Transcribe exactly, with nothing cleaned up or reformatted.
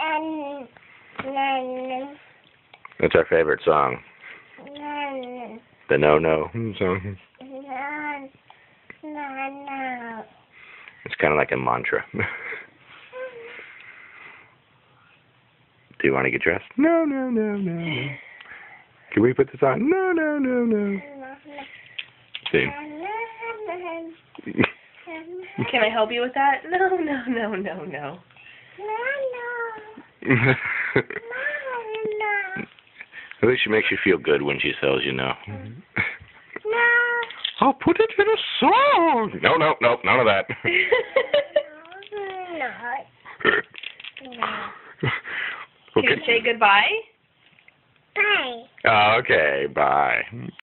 Um, no, That's our favorite song. no, The No No song. no, no, no. It's kind of like a mantra. Do you want to get dressed? No, no, no, no, no. Can we put this on? No, no, no, no. See. Can I help you with that? No, no, no, no, no. At least she makes you feel good when she tells you no. No. I'll put it in a song. No, no, no, none of that. No. No. Can you say goodbye? Bye. Okay, bye.